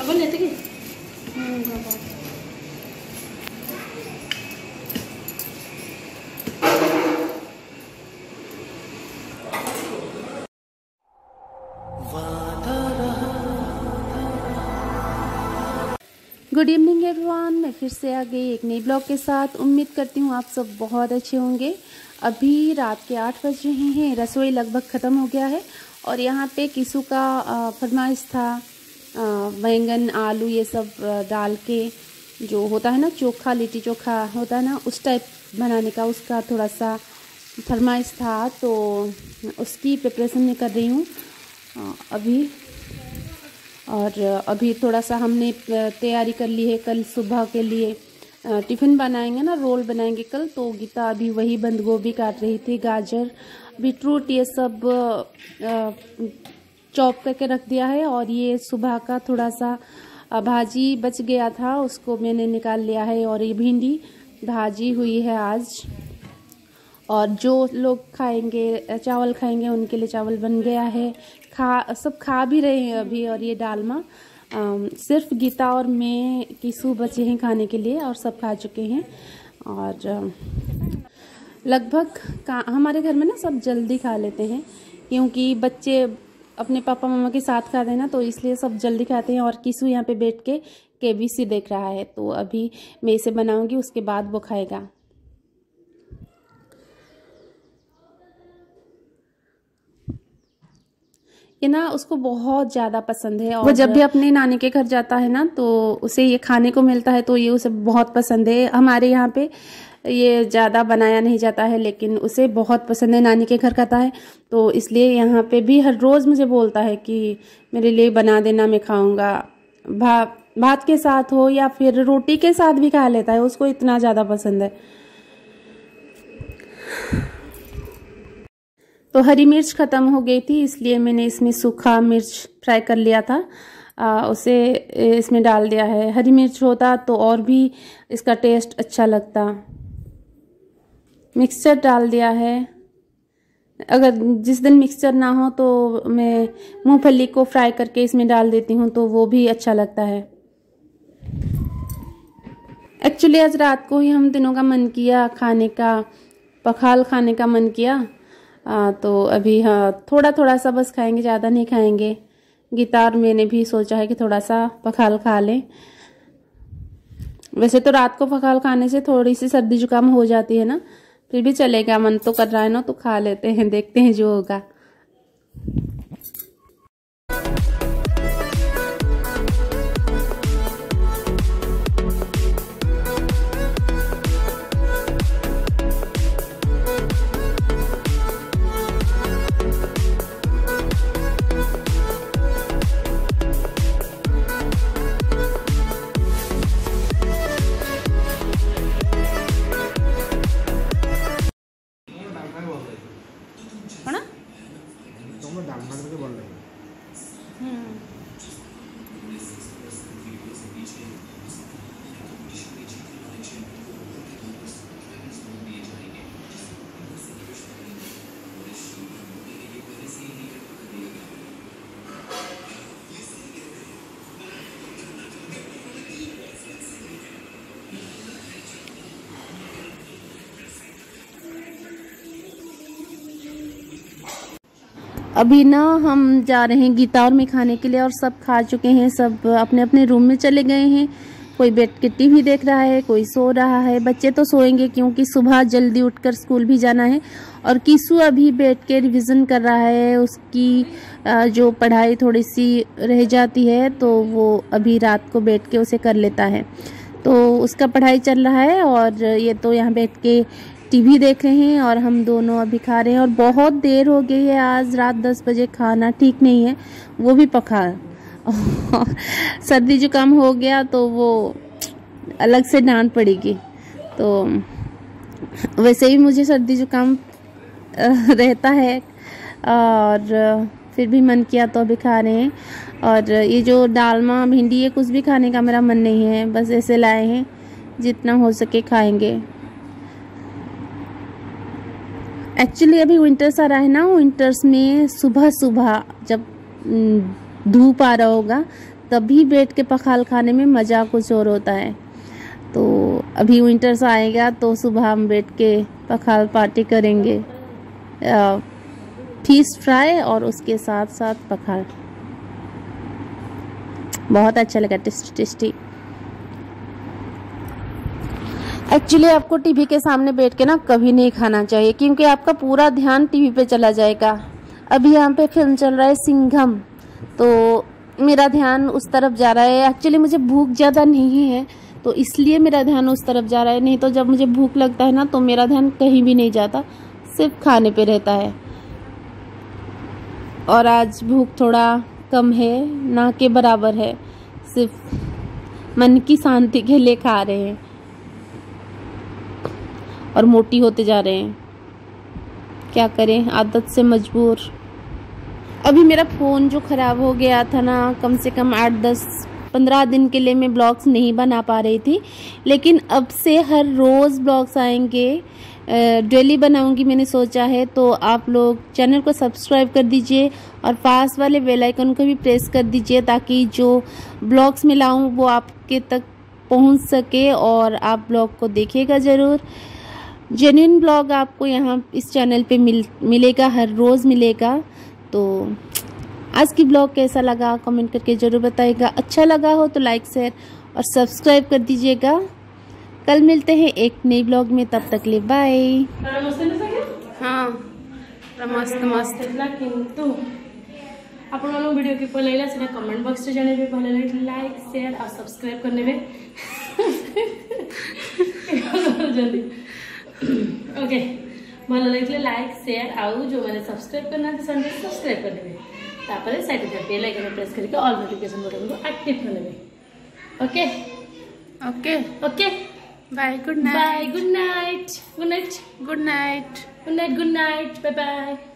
अब लेते कि गुड इवनिंग एवरीवन, मैं फिर से आ गई एक नई ब्लॉग के साथ। उम्मीद करती हूँ आप सब बहुत अच्छे होंगे। अभी रात के 8 बज रहे हैं, रसोई लगभग ख़त्म हो गया है और यहाँ पे किसू का फरमाइश था बैंगन आलू ये सब डाल के जो होता है ना चोखा, लिट्टी चोखा होता है ना, उस टाइप बनाने का उसका थोड़ा सा फरमाइश था, तो उसकी प्रिपरेशन मैं कर रही हूँ अभी। और अभी थोड़ा सा हमने तैयारी कर ली है, कल सुबह के लिए टिफ़िन बनाएंगे ना, रोल बनाएंगे कल। तो गीता अभी वही बंद गोभी काट रही थी, गाजर बीटरूट ये सब चॉप करके रख दिया है। और ये सुबह का थोड़ा सा भाजी बच गया था, उसको मैंने निकाल लिया है। और ये भिंडी भाजी हुई है आज। और जो लोग खाएंगे चावल खाएंगे उनके लिए चावल बन गया है, सब खा भी रहे हैं अभी। और ये डालमा सिर्फ गीता और मैं किसू बचे हैं खाने के लिए, और सब खा चुके हैं। और लगभग हमारे घर में ना सब जल्दी खा लेते हैं, क्योंकि बच्चे अपने पापा मम्मा के साथ खाते हैं ना, तो इसलिए सब जल्दी खाते हैं। और किसू यहाँ पे बैठ के केबीसी देख रहा है, तो अभी मैं इसे बनाऊंगी, उसके बाद वो खाएगा। ये ना उसको बहुत ज़्यादा पसंद है, और वो जब भी अपने नानी के घर जाता है ना तो उसे ये खाने को मिलता है, तो ये उसे बहुत पसंद है। हमारे यहाँ पे ये ज़्यादा बनाया नहीं जाता है, लेकिन उसे बहुत पसंद है, नानी के घर खाता है। तो इसलिए यहाँ पे भी हर रोज़ मुझे बोलता है कि मेरे लिए बना देना, मैं खाऊंगा। भात के साथ हो या फिर रोटी के साथ भी खा लेता है, उसको इतना ज़्यादा पसंद है। तो हरी मिर्च ख़त्म हो गई थी, इसलिए मैंने इसमें सूखा मिर्च फ्राई कर लिया था, उसे इसमें डाल दिया है। हरी मिर्च होता तो और भी इसका टेस्ट अच्छा लगता। मिक्सचर डाल दिया है। अगर जिस दिन मिक्सचर ना हो तो मैं मूंगफली को फ्राई करके इसमें डाल देती हूँ, तो वो भी अच्छा लगता है। एक्चुअली आज रात को ही हम दिनों का मन किया खाने का, पखाल खाने का मन किया। तो अभी हाँ थोड़ा थोड़ा सा बस खाएंगे, ज़्यादा नहीं खाएंगे। गीता और मैंने भी सोचा है कि थोड़ा सा पखाल खा लें। वैसे तो रात को पखाल खाने से थोड़ी सी सर्दी जुकाम हो जाती है ना, फिर भी चलेगा, मन तो कर रहा है ना, तो खा लेते हैं, देखते हैं जो होगा। अभी ना हम जा रहे हैं गीता और मैं खाने के लिए, और सब खा चुके हैं, सब अपने अपने रूम में चले गए हैं। कोई बैठ के टीवी देख रहा है, कोई सो रहा है। बच्चे तो सोएंगे क्योंकि सुबह जल्दी उठकर स्कूल भी जाना है। और किसू अभी बैठ के रिवीजन कर रहा है, उसकी जो पढ़ाई थोड़ी सी रह जाती है तो वो अभी रात को बैठ के उसे कर लेता है। तो उसका पढ़ाई चल रहा है, और ये तो यहाँ बैठ के टीवी देख रहे हैं, और हम दोनों अभी खा रहे हैं। और बहुत देर हो गई है, आज रात 10 बजे खाना ठीक नहीं है, वो भी पखाल। सर्दी जुकाम हो गया तो वो अलग से डांट पड़ेगी। तो वैसे भी मुझे सर्दी जुकाम रहता है, और फिर भी मन किया तो अभी खा रहे हैं। और ये जो डालमा भिंडी, ये कुछ भी खाने का मेरा मन नहीं है, बस ऐसे लाए हैं, जितना हो सके खाएंगे। एक्चुअली अभी विंटर्स आ रहा है ना, विंटर्स में सुबह सुबह जब धूप आ रहा होगा तभी बैठ के पखाल खाने में मज़ा कुछ और होता है। तो अभी विंटर्स आएगा तो सुबह हम बैठ के पखाल पार्टी करेंगे, फिश फ्राई और उसके साथ साथ पखाल। बहुत अच्छा लगा, टेस्टी टेस्टी। एक्चुअली आपको टीवी के सामने बैठ के ना कभी नहीं खाना चाहिए, क्योंकि आपका पूरा ध्यान टीवी पे चला जाएगा। अभी यहाँ पे फिल्म चल रहा है सिंघम, तो मेरा ध्यान उस तरफ जा रहा है। एक्चुअली मुझे भूख ज़्यादा नहीं है तो इसलिए मेरा ध्यान उस तरफ जा रहा है, नहीं तो जब मुझे भूख लगता है ना तो मेरा ध्यान कहीं भी नहीं जाता, सिर्फ खाने पे रहता है। और आज भूख थोड़ा कम है, ना के बराबर है, सिर्फ मन की शांति के लिए खा रहे हैं और मोटी होते जा रहे हैं। क्या करें, आदत से मजबूर। अभी मेरा फ़ोन जो ख़राब हो गया था ना, कम से कम 8-10-15 दिन के लिए मैं ब्लॉग्स नहीं बना पा रही थी, लेकिन अब से हर रोज़ ब्लॉग्स आएंगे, डेली बनाऊंगी मैंने सोचा है। तो आप लोग चैनल को सब्सक्राइब कर दीजिए और पास वाले बेल आइकन को भी प्रेस कर दीजिए, ताकि जो ब्लॉग्स मैं लाऊं वो आपके तक पहुंच सके और आप ब्लॉग को देखिएगा ज़रूर। जेन्युइन ब्लॉग आपको यहाँ इस चैनल पे मिलेगा, हर रोज़ मिलेगा। तो आज की ब्लॉग कैसा लगा कमेंट करके ज़रूर बताइएगा। अच्छा लगा हो तो लाइक शेयर और सब्सक्राइब कर दीजिएगा। कल मिलते हैं एक नई ब्लॉग में, तब तक ले बाय। हाँ मस्त मस्त किंतु आपण मानू वीडियो के पहले लाइला सेना कमेंट बॉक्स रे जाने भल लाइक लाइक शेयर और सब्सक्राइब करने में जल्दी ओके भल लाइक लाइक शेयर आउ जो मैंने सब्सक्राइब करना है सब्सक्राइब करने में, तापर साइड में बेल आइकन प्रेस करके ऑल नोटिफिकेशन बटन को एक्टिव करने में। Okay okay okay bye, good night, bye, good night, good night, good night, good night, good night, bye bye.